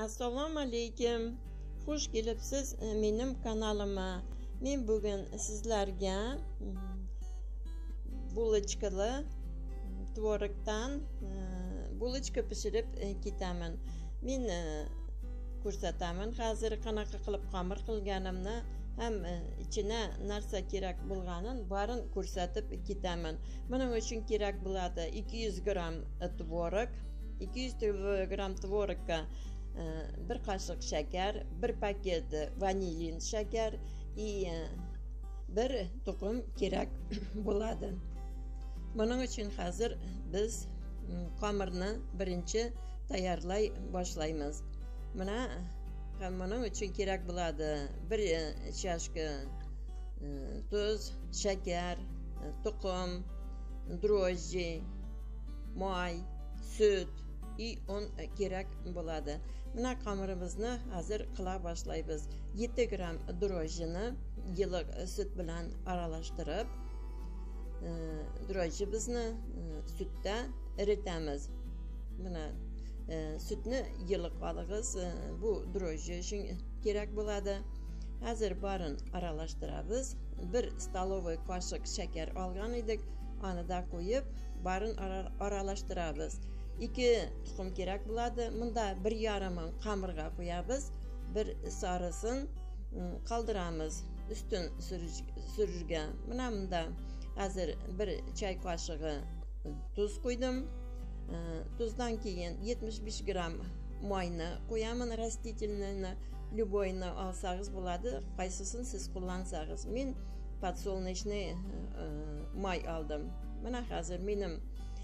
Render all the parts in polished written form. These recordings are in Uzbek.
Assalomu alaykum. Xush kelibsiz mening kanalıma. Men bugun sizlarga bulochkali tvorogdan bulochka pishirib ketaman. Men ko'rsataman hozir qanaqa qilib xamir qilganimni, ham ichine narsa kerak bo'lganin barini ko'rsatib ketaman. Buning uchun kerak bo'ladi 200 gram tvorog, 200 gram tvorogga bir qoshiq shakar, bir paket vanilin shakar bir tuxum kerak bo'ladi. Buning uchun hozir biz xamirni birinchi tayyorlay boshlaymiz. Buning uchun kerak bo'ladi bir chashka tuz, shakar, tuxum, dro'jji, moy, süt un kerak bo'ladi. Mana xamirimizni hozir qila boshlaymiz. 7 gram dro'jjini yiliq süt bilan aralashtirib, dro'jjimizni sütda eritamiz. Mana sütni yiliq olamiz. Bu dro'jji uchun kerak bo'ladi. Hozir barini aralashtiramiz. 1 stalovoy qoshiq shakar olgan edik. Onu da qo'yib, barini aralashtiramiz. 2 tuxum kerak bo'ladi. Bunda 1,5 xamirga qo'yamiz. Bir sarisin qoldiramiz ustun surishga. Mana bunda hozir 1 choy qoshiqi tuz qo'ydim. Tuzdan keyin 75 gram moyni qo'yaman, rastительныйni, любойni olsangiz bo'ladi, qaysisini siz qo'llansangiz. Men podsolnechniy moy oldim. Mana hozir mening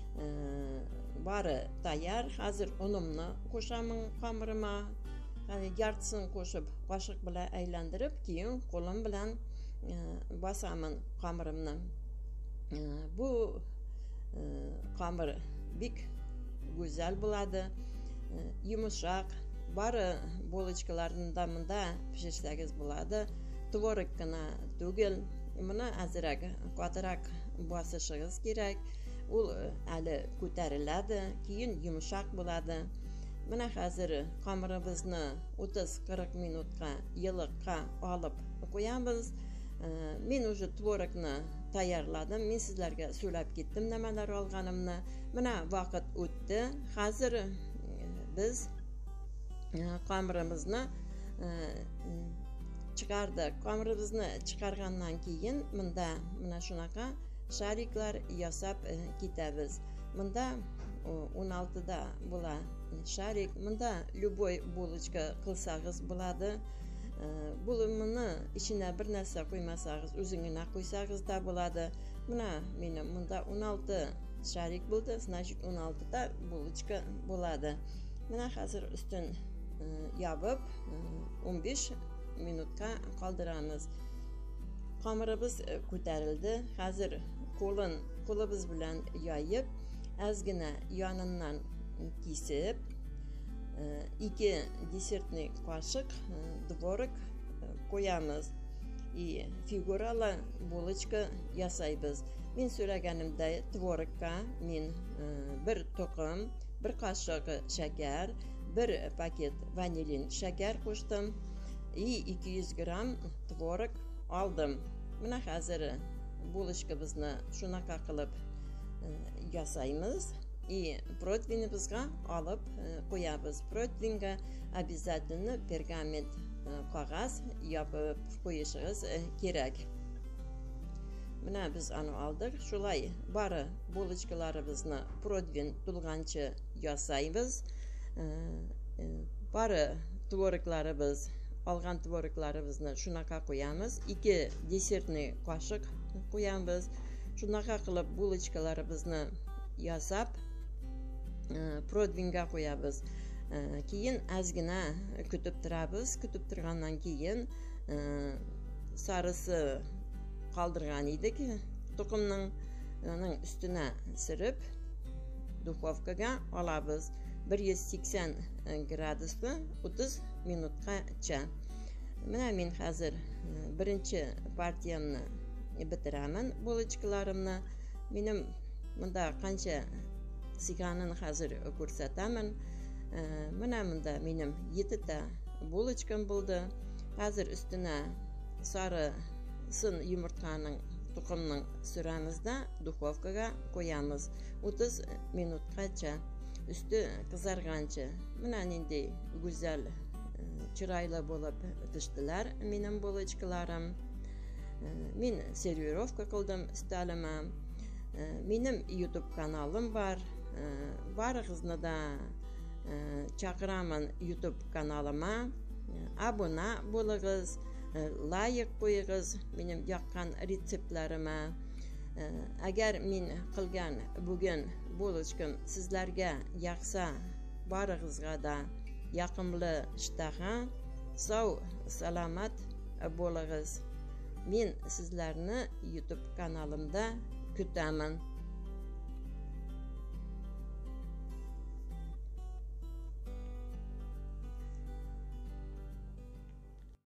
bari tayyor. Hozir unimni qo'shaman xamirima. Yartisini qo'shib, qoshiq bilan aylantirib, keyin qo'lim bilan bosaman xamirimni. Bu xamir bek go'zal bo'ladi, yumshoq. Bari bulochkalardan bunda pishirsangiz bo'ladi. Tvorogni tugil, buni azroq qattiqroq bosishingiz kerak. U hali ko'tariladi, keyin yumshoq bo'ladi. Mana hozir xamirimizni 30-40 minutga yiliqqa olib qo'yamiz. Men уже tvorogni tayyorladim. Men sizlarga so'ylab ketdim nimalar olganimni. Mana vaqt o'tdi. Hozir biz xamirimizni chiqardik. Xamirimizni chiqargandan keyin mana shunaqa shariklar yasab ketamiz. Bunda 16 da bo'la sharik. Bunda любой bulochka qilsangiz bo'ladi. Bo'limini ichine bir narsa qo'ymasangiz, o'zingizga qo'ysangiz da bo'ladi. Mana mening bunda 16 sharik bo'ldi, значит 16 da bulochka bo'ladi. Mana hozir ustun yopib 15 minutga qoldiramiz. Xamirimiz ko'tarildi. Hozir qo'limiz bilan yoyib, ozgina yonidan kesib, 2 desertniy qoshiq tvorog qo'yamiz. Figurali bulochka yasaymiz. Men so'raganimda tvorogga men 1 tuxum, 1 qoshiq shakar, 1 paket vanilin shakar qo'shdim. 200 gram tvorog oldim. Mana hozir bulochkamizni shunaqa qilib yasaymiz. Противнimizga olib qo'yamiz. Противнga обязательно pergament qog'oz yopib qo'yishingiz kerak. Mana biz uni oldik. Shulay bari bulochkalarimizni противень to'lgancha yasaymiz. Bari tvoroglarimiz, olgan tvoroglarimizni shunaqa qo'yamiz. 2 desertniy qoshiq qo'yamiz. Shunaqa qilib bulochkalarimizni yasab противеньga qo'yamiz. Keyin ozgina kutib turamiz. Kutib turgandan keyin sarisi qoldirgan edik. Tuxumning ustuna surib duxovkaga olamiz. 180 gradusda 30 minutgacha. Mana men hozir birinchi partiyamni bitiraman bulochkalarimni. Mening bunda qancha siganini hozir ko'rsataman. Mınamında benim 7 buluşkam buldu. Hazır üstüne sarı sın yumurtanın tukumның süramizde duxovkaga koyamız. 30 minutgacha üstü kızargancha. Mınan indi güzel çırayla bolup piştiler benim buluşkalarım. Men servirovka kıldım istalama. Benim YouTube kanalım var. Barıgızna da çakıramın YouTube kanalıma. Abone bolığız, like koyuğuz benim yakkan reseptlerime. Eğer men kılgan bugün buluşkım sizlerge yaksa barıgızga da yakımlı iştaha sağ salamat bolığız. Men sizlerini YouTube kanalımda kütaman.